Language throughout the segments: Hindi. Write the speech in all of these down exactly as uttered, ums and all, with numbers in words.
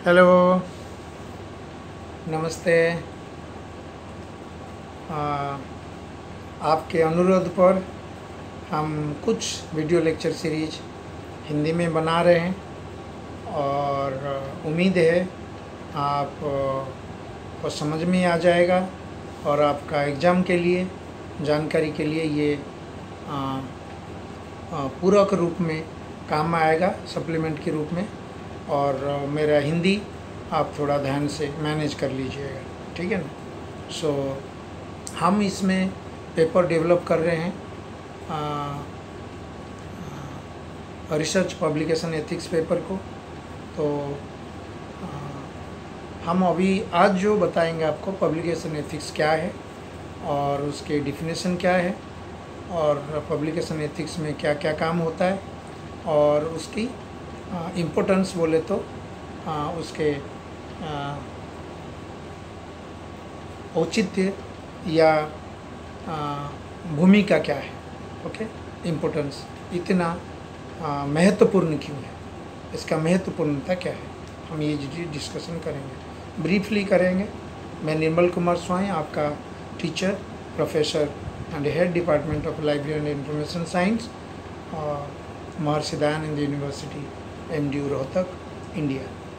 हेलो, नमस्ते। आ, आपके अनुरोध पर हम कुछ वीडियो लेक्चर सीरीज हिंदी में बना रहे हैं और उम्मीद है आप को समझ में आ जाएगा और आपका एग्ज़ाम के लिए जानकारी के लिए ये आ, आ, पूरक रूप में काम आएगा, सप्लीमेंट के रूप में। और मेरा हिंदी आप थोड़ा ध्यान से मैनेज कर लीजिएगा, ठीक है ना। सो so, हम इसमें पेपर डेवलप कर रहे हैं, रिसर्च पब्लिकेशन एथिक्स पेपर को। तो आ, हम अभी आज जो बताएंगे आपको पब्लिकेशन एथिक्स क्या है और उसके डिफिनेशन क्या है और पब्लिकेशन एथिक्स में क्या क्या काम होता है और उसकी इम्पोर्टेंस बोले तो आ, उसके औचित्य या भूमिका क्या है। ओके, इम्पोर्टेंस इतना महत्वपूर्ण क्यों है, इसका महत्वपूर्णता क्या है, हम ये डिस्कशन करेंगे, ब्रीफली करेंगे। मैं निर्मल कुमार स्वाई, आपका teacher, professor and head department of library and information science, Maharshi Dayanand university, M D U Rohtak, India.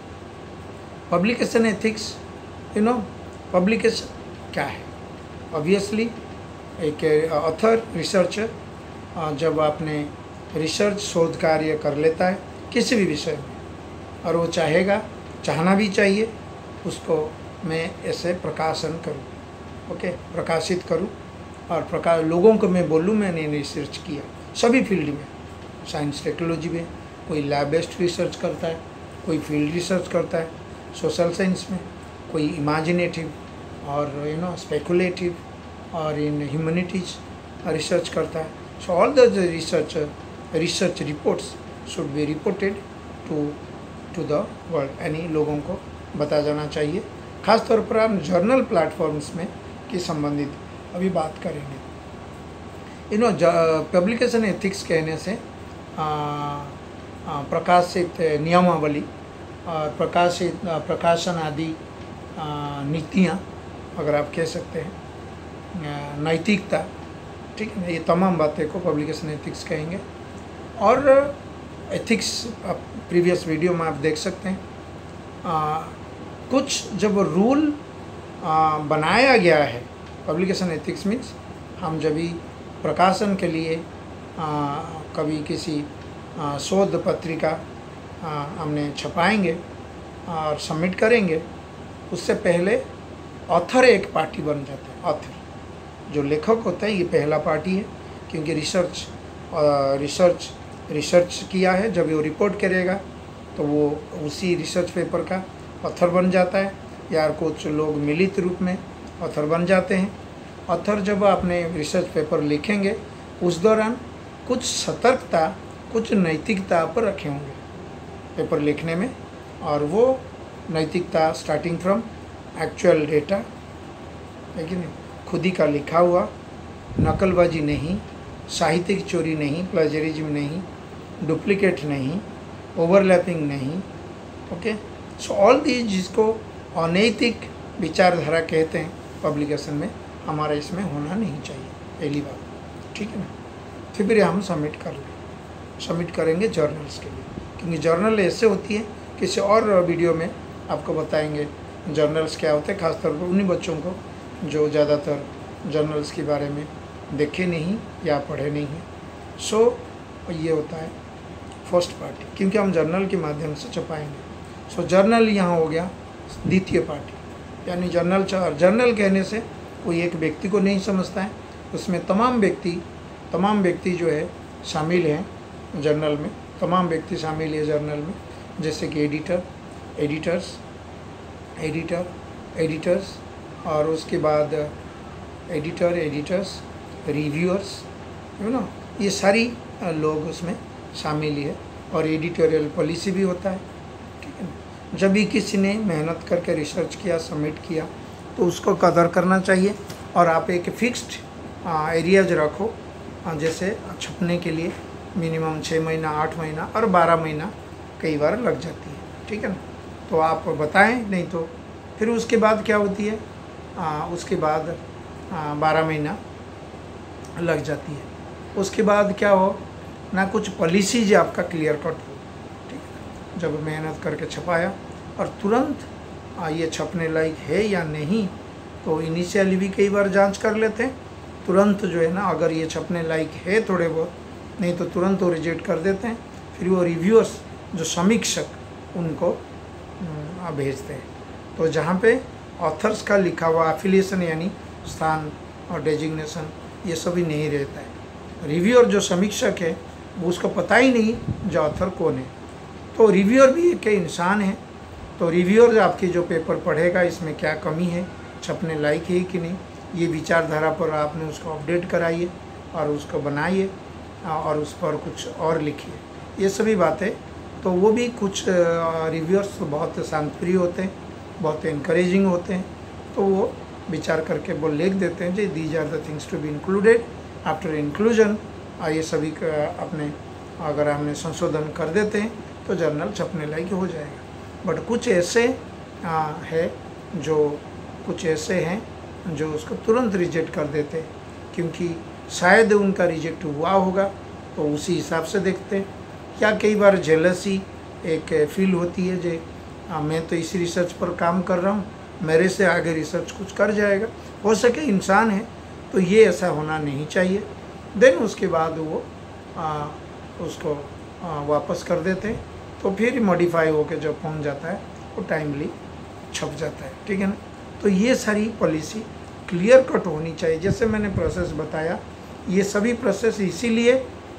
Publication ethics, you know publication क्या है। ऑब्वियसली एक ऑथर, रिसर्चर जब आपने रिसर्च शोध कार्य कर लेता है किसी भी विषय में और वो चाहेगा, चाहना भी चाहिए उसको मैं ऐसे प्रकाशन करूं, ओके, प्रकाशित करूं और प्रकाश लोगों को मैं बोलूं मैंने रिसर्च किया। सभी फील्ड में, साइंस टेक्नोलॉजी में कोई लैब बेस्ड रिसर्च करता है, कोई फील्ड रिसर्च करता है, सोशल साइंस में कोई इमेजिनेटिव और यू नो स्पेकुलेटिव और इन ह्यूमैनिटीज रिसर्च करता है। So all the research research reports should be reported to to the world, यानी लोगों को बताया जाना चाहिए। खास तौर पर हम जर्नल प्लेटफॉर्म्स में की संबंधित अभी बात करेंगे। यू नो पब्लिकेशन एथिक्स कहने से आ, प्रकाशित नियमावली और प्रकाशित प्रकाशन आदि नीतियाँ, अगर आप कह सकते हैं, नैतिकता, ठीक है ना, ये तमाम बातें को पब्लिकेशन एथिक्स कहेंगे। और एथिक्स प्रीवियस वीडियो में आप देख सकते हैं, आ, कुछ जब रूल आ, बनाया गया है, पब्लिकेशन एथिक्स मीन्स हम जब भी प्रकाशन के लिए आ, कभी किसी शोध पत्रिका हमने छपाएंगे और सबमिट करेंगे, उससे पहले ऑथर एक पार्टी बन जाता है। ऑथर जो लेखक होता है ये पहला पार्टी है, क्योंकि रिसर्च रिसर्च रिसर्च किया है। जब वो रिपोर्ट करेगा तो वो उसी रिसर्च पेपर का ऑथर बन जाता है, या कुछ लोग मिलित रूप में ऑथर बन जाते हैं। ऑथर जब अपने रिसर्च पेपर लिखेंगे उस दौरान कुछ सतर्कता, कुछ नैतिकता पर रखे होंगे पेपर लिखने में, और वो नैतिकता स्टार्टिंग फ्रॉम एक्चुअल डेटा, लेकिन खुद ही का लिखा हुआ, नकलबाजी नहीं, साहित्यिक चोरी नहीं, प्लेजरिज्म नहीं, डुप्लीकेट नहीं, ओवरलैपिंग नहीं। ओके, सो ऑल दीज जिसको अनैतिक विचारधारा कहते हैं पब्लिकेशन में, हमारा इसमें होना नहीं चाहिए, पहली बात, ठीक है ना। फिर हम सबमिट कर लें सबमिट करेंगे जर्नल्स के लिए, क्योंकि जर्नल ऐसे होती है, किसी और वीडियो में आपको बताएंगे जर्नल्स क्या होते हैं, खासतौर पर उन्हीं बच्चों को जो ज़्यादातर जर्नल्स के बारे में देखे नहीं या पढ़े नहीं हैं। सो ये होता है फर्स्ट पार्टी, क्योंकि हम जर्नल के माध्यम से छपाएंगे। सो जर्नल यहाँ हो गया द्वितीय पार्टी, यानी जर्नल जर्नल कहने से कोई एक व्यक्ति को नहीं समझता है, उसमें तमाम व्यक्ति तमाम व्यक्ति जो है शामिल हैं जर्नल में, तमाम व्यक्ति शामिल है जर्नल में, जैसे कि एडिटर एडिटर्स एडिटर एडिटर्स और उसके बाद editor editors reviewers, you know, ये सारी लोग उसमें शामिल है। और एडिटोरियल पॉलिसी भी होता है, ठीक है ना। जब भी किसी ने मेहनत करके रिसर्च किया, सबमिट किया, तो उसको कदर करना चाहिए। और आप एक फिक्स्ड एरियाज रखो, जैसे छपने के लिए मिनिमम छः महीना, आठ महीना और बारह महीना कई बार लग जाती है, ठीक है ना। तो आप बताएं, नहीं तो फिर उसके बाद क्या होती है, आ, उसके बाद बारह महीना लग जाती है। उसके बाद क्या हो ना, कुछ पॉलिसीज आपका क्लियर कट हो, ठीक है। जब मेहनत करके छपाया और तुरंत आ, ये छपने लायक है या नहीं, तो इनिशियली भी कई बार जांच कर लेते हैं तुरंत, जो है ना, अगर ये छपने लायक है थोड़े बहुत, नहीं तो तुरंत वो रिजेक्ट कर देते हैं। फिर वो रिव्यूअर्स जो समीक्षक उनको भेजते हैं। तो जहाँ पे ऑथर्स का लिखा हुआ एफिलिएशन यानी स्थान और डेजिग्नेशन ये सभी नहीं रहता है। रिव्यूअर जो समीक्षक है वो उसको पता ही नहीं जो ऑथर कौन है। तो रिव्यूअर भी एक इंसान है। तो रिव्यूअर आपकी जो पेपर पढ़ेगा इसमें क्या कमी है, छपने लायक है कि नहीं, ये विचारधारा पर आपने उसको अपडेट कराइए और उसको बनाइए और उस पर कुछ और लिखिए, ये सभी बातें। तो वो भी कुछ रिव्यूअर्स तो बहुत शांतप्रिय होते हैं, बहुत इनकरेजिंग होते हैं, तो वो विचार करके वो लिख देते हैं जी these are the things to be included after inclusion. ये सभी का अपने अगर हमने संशोधन कर देते हैं तो जर्नल छपने लायक हो जाएगा। बट कुछ ऐसे आ, है जो कुछ ऐसे हैं जो उसको तुरंत रिजेक्ट कर देते हैं, क्योंकि शायद उनका रिजेक्ट हुआ होगा तो उसी हिसाब से देखते हैं। या कई बार जेलसी एक फील होती है जे आ, मैं तो इस रिसर्च पर काम कर रहा हूँ, मेरे से आगे रिसर्च कुछ कर जाएगा, हो सके इंसान है, तो ये ऐसा होना नहीं चाहिए। देन उसके बाद वो आ, उसको आ, वापस कर देते हैं, तो फिर मॉडिफाई होकर जब पहुंच जाता है वो टाइमली छप जाता है, ठीक है ना। तो ये सारी पॉलिसी क्लियर कट होनी चाहिए। जैसे मैंने प्रोसेस बताया, ये सभी प्रोसेस इसीलिए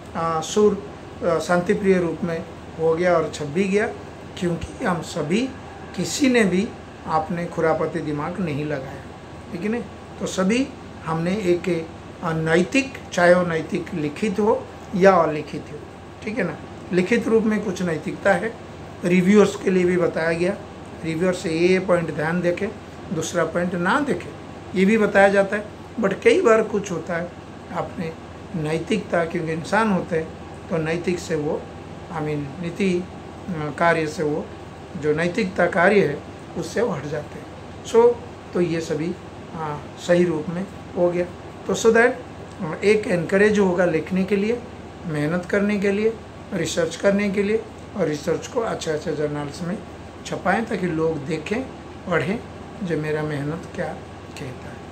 सुर शांतिप्रिय रूप में हो गया और छप भी गया, क्योंकि हम सभी किसी ने भी आपने खुरापती दिमाग नहीं लगाया, ठीक है ना। तो सभी हमने एक नैतिक, चाहे वो नैतिक लिखित हो या अलिखित हो, ठीक है ना। लिखित रूप में कुछ नैतिकता है, रिव्यूअर्स के लिए भी बताया गया, रिव्यूअर्स ये ये पॉइंट ध्यान देखें, दूसरा पॉइंट ना देखें, ये भी बताया जाता है। बट कई बार कुछ होता है आपने नैतिकता, क्योंकि इंसान होते हैं तो नैतिक से वो आई मीन नीति कार्य से वो जो नैतिकता कार्य है उससे वो हट जाते हैं। सो तो ये सभी आ, सही रूप में हो गया। तो सो दैट एक एनकरेज होगा लिखने के लिए, मेहनत करने के लिए, रिसर्च करने के लिए, और रिसर्च को अच्छे अच्छे जर्नल्स में छपाएं ताकि लोग देखें, पढ़ें जो मेरा मेहनत क्या कहता है।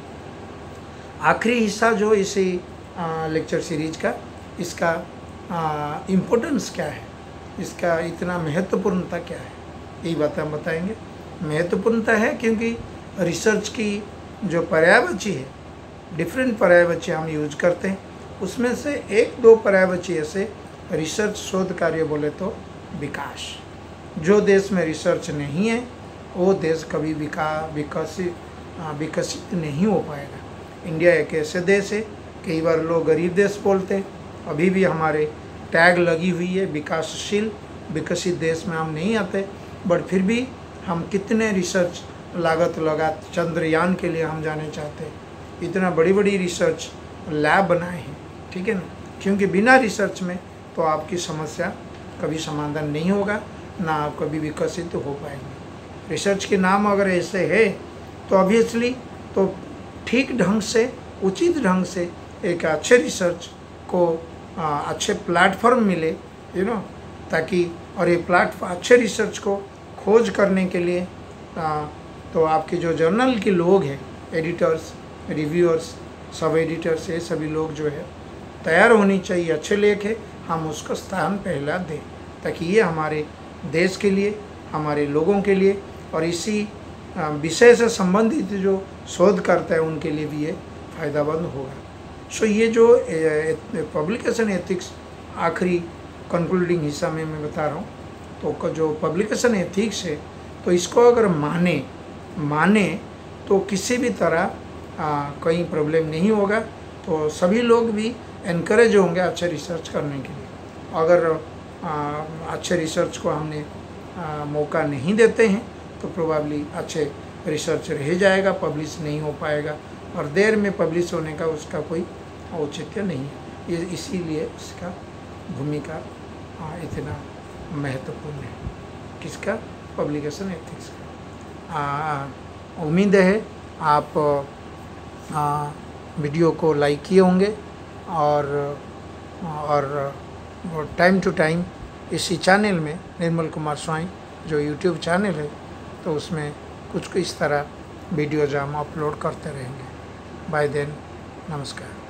आखिरी हिस्सा जो इसी लेक्चर सीरीज का, इसका इम्पोर्टेंस क्या है, इसका इतना महत्वपूर्णता क्या है, यही बात हम बताएंगे। महत्वपूर्णता है क्योंकि रिसर्च की जो पर्यायवाची है, डिफरेंट पर्यायवाची हम यूज करते हैं, उसमें से एक दो पर्यायवाची ऐसे रिसर्च शोध कार्य बोले तो विकास। जो देश में रिसर्च नहीं है वो देश कभी विका विकसित विकसित नहीं हो पाएगा। इंडिया एक ऐसे देश है, कई बार लोग गरीब देश बोलते हैं, अभी भी हमारे टैग लगी हुई है विकासशील, विकसित देश में हम नहीं आते, बट फिर भी हम कितने रिसर्च लागत लगा चंद्रयान के लिए हम जाने चाहते हैं, इतना बड़ी बड़ी रिसर्च लैब बनाए हैं, ठीक है ना। क्योंकि बिना रिसर्च में तो आपकी समस्या कभी समाधान नहीं होगा, ना आप कभी विकसित हो पाएंगे। रिसर्च के नाम अगर ऐसे है तो ऑब्वियसली तो ठीक ढंग से, उचित ढंग से एक अच्छे रिसर्च को आ, अच्छे प्लेटफॉर्म मिले, यू नो, ताकि और ये प्लेटफॉर्म अच्छे रिसर्च को खोज करने के लिए आ, तो आपके जो जर्नल के लोग हैं, एडिटर्स, रिव्यूअर्स, सब एडिटर्स, ये सभी लोग जो है तैयार होनी चाहिए, अच्छे लेख है, हम उसको स्थान पहला दें, ताकि ये हमारे देश के लिए, हमारे लोगों के लिए और इसी विषय से संबंधित जो शोध करता है उनके लिए भी ये फायदामंद होगा। सो ये जो पब्लिकेशन एथिक्स आखिरी कंक्लूडिंग हिस्सा में मैं बता रहा हूँ, तो जो पब्लिकेशन एथिक्स है, तो इसको अगर माने माने तो किसी भी तरह कहीं प्रॉब्लम नहीं होगा, तो सभी लोग भी एनकरेज होंगे अच्छे रिसर्च करने के लिए। अगर आ, अच्छे रिसर्च को हमने आ, मौका नहीं देते हैं तो प्रोबेबली अच्छे रिसर्च रह जाएगा, पब्लिश नहीं हो पाएगा, और देर में पब्लिश होने का उसका कोई औचित्य नहीं है। ये इसीलिए उसका भूमिका इतना महत्वपूर्ण है। किसका? पब्लिकेशन एथिक्स का। उम्मीद है आप आ, वीडियो को लाइक किए होंगे और और टाइम टू टाइम इसी चैनल में निर्मल कुमार स्वाई जो यूट्यूब चैनल है तो उसमें कुछ कुछ इस तरह वीडियोज हम अपलोड करते रहेंगे। बाय देन, नमस्कार।